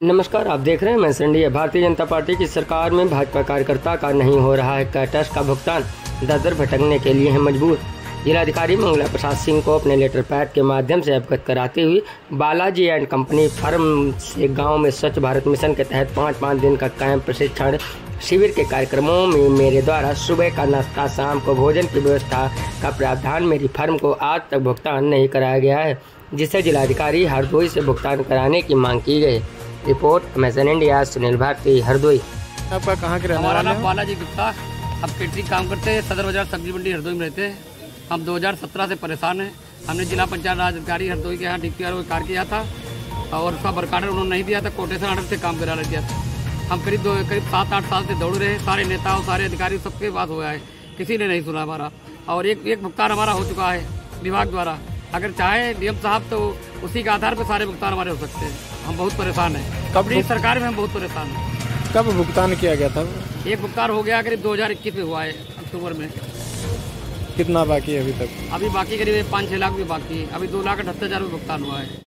नमस्कार, आप देख रहे हैं mess India. Bharatiya Janata party की सरकार में भाजपा कार्यकर्ता का नहीं हो रहा है कैटर्स का भुगतान, दर भटकने के लिए है मजबूर। जिलाधिकारी मंगला प्रसाद सिंह को अपने लेटर पैड के माध्यम से अवगत कराते हुए बालाजी एंड कंपनी फर्म से गांव में स्वच्छ भारत मिशन के तहत 5 दिन का कैंप प्रशिक्षण शिविर के कार्यक्रमों में मेरे द्वारा सुबह का नाश्ता, शाम को भोजन की व्यवस्था का प्रावधान मेरी फर्म को आज तक भुगतान नहीं कराया गया है, जिसे जिलाधिकारी हरदोई से भुगतान कराने की मांग की गई। रिपोर्ट मैस इंडिया, सुनील भारती, हरदोई। आपका कहाँ के रहने वाले? हमारा नाम बालाजी गुप्ता। हम केटरिंग काम करते हैं, सदर बाजार सब्जी मंडी हरदोई में रहते हैं। हम 2017 से परेशान हैं। हमने जिला पंचायत राज अधिकारी हरदोई के यहाँ DPRO को कार्य किया था और उसका वर्क ऑर्डर उन्होंने नहीं दिया था, कोटेशन ऑर्डर से काम करा दिया था। हम करीब 7-8 साल से दौड़ रहे हैं, सारे नेताओं, सारे अधिकारी सबके पास हुआ है, किसी ने नहीं सुना हमारा। और एक भुगतान हमारा हो चुका है विभाग द्वारा। अगर चाहे डीएम साहब तो उसी के आधार पर सारे भुगतान हमारे हो सकते हैं। हम बहुत परेशान हैं, कब सरकार में हम बहुत परेशान हैं। कब भुगतान किया गया था? एक भुगतान हो गया करीब 2021 में हुआ है, अक्टूबर में। कितना बाकी है अभी तक? अभी बाकी करीब 5-6 लाख भी बाकी है। अभी 2,78,000 भुगतान हुआ है।